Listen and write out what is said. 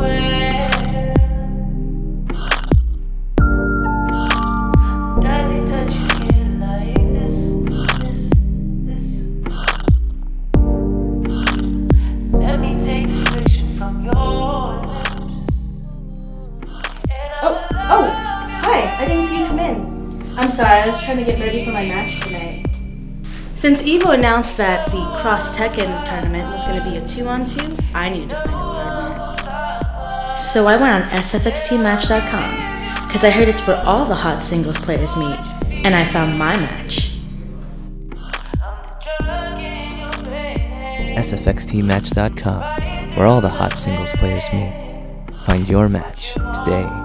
Oh, hi, I didn't see you come in. I'm sorry, I was trying to get ready for my match tonight. Since EVO announced that the Cross Tekken tournament was going to be a 2-on-2, I needed to find a partner. So I went on SFxTmatch.com, because I heard it's where all the hot singles players meet, and I found my match. SFxTmatch.com, where all the hot singles players meet. Find your match today.